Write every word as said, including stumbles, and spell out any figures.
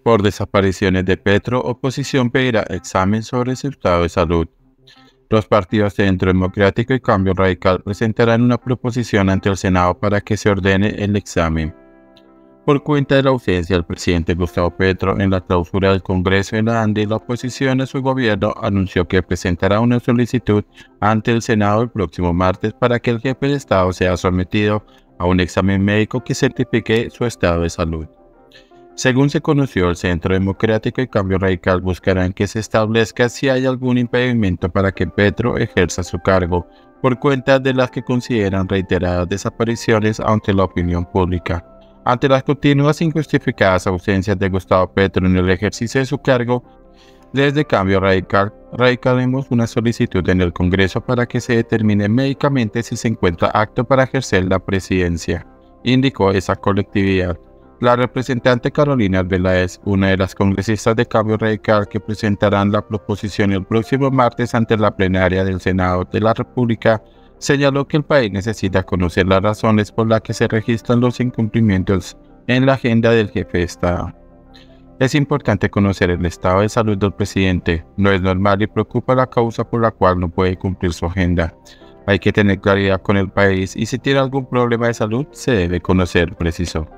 Por desapariciones de Petro, oposición pedirá examen sobre su estado de salud. Los partidos Centro Democrático y Cambio Radical presentarán una proposición ante el Senado para que se ordene el examen. Por cuenta de la ausencia del presidente Gustavo Petro en la clausura del Congreso de la ANDI, la oposición a su gobierno anunció que presentará una solicitud ante el Senado el próximo martes para que el jefe de Estado sea sometido a un examen médico que certifique su estado de salud. Según se conoció, el Centro Democrático y Cambio Radical buscarán que se establezca si hay algún impedimento para que Petro ejerza su cargo, por cuenta de las que consideran reiteradas desapariciones ante la opinión pública. Ante las continuas e injustificadas ausencias de Gustavo Petro en el ejercicio de su cargo, desde Cambio Radical radicaremos una solicitud en el Congreso para que se determine médicamente si se encuentra apto para ejercer la presidencia, indicó esa colectividad. La representante Carolina Arbeláez, una de las congresistas de Cambio Radical que presentarán la proposición el próximo martes ante la plenaria del Senado de la República, señaló que el país necesita conocer las razones por las que se registran los incumplimientos en la agenda del jefe de Estado. Es importante conocer el estado de salud del presidente. No es normal y preocupa la causa por la cual no puede cumplir su agenda. Hay que tener claridad con el país y si tiene algún problema de salud se debe conocer, precisó.